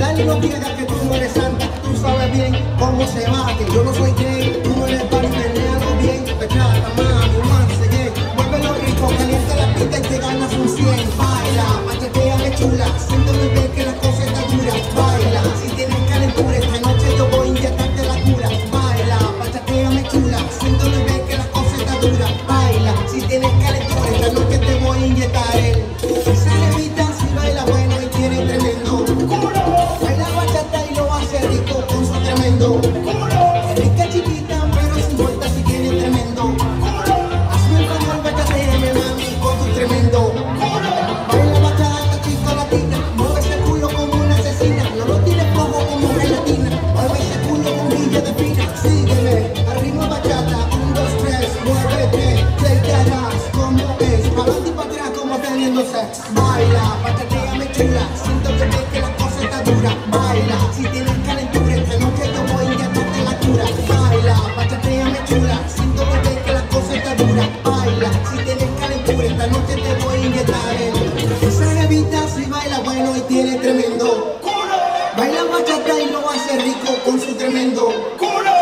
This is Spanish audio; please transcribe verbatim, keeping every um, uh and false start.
Dale, no digas que tú no eres santa, tú sabes bien cómo se bate. Yo no soy gay, tú no eres para menealo bien. Bachata, mami, once again. Muévelo rico, calienta la pista y te ganas un cien. Baila, bachateame chula, siento bebé que la cosa está dura. Baila, si tienes calentura, esta noche yo voy a inyectarte la cura. Baila, bachateame chula, siento bebé que la cosa está dura. Baila, si tienes calentura, esta noche te voy a inyectar el. Esa jevita si baila bueno y tiene tremendo culo. Baila bachata y lo hace rico con su tremendo culo. Es rica chiquita pero sin vuelta si tiene tremendo culo. Hazme el favor, bachateame mami con tu tremendo culo. Baila bachata chica latina, mueve ese culo como una asesina. No lo tires flojo como gelatina, mueve ese culo con guilla de fina. Sígueme, al ritmo bachata, un, dos, tres, muévete, te quedarás como es, para adelante y para atrás como teniendo sex. Baila, bachateame chula, siento que ves que la cosa está dura. Baila, si tienes calentura, esta noche yo voy a inyectarte la cura. Baila, bachateame chula, siento que ves que la cosa está dura. Baila, si tienes calentura, esta noche te voy a inyectar el. Esa jevita si baila bueno y tiene tremendo culo. Baila bachata y lo hace rico con su tremendo culo.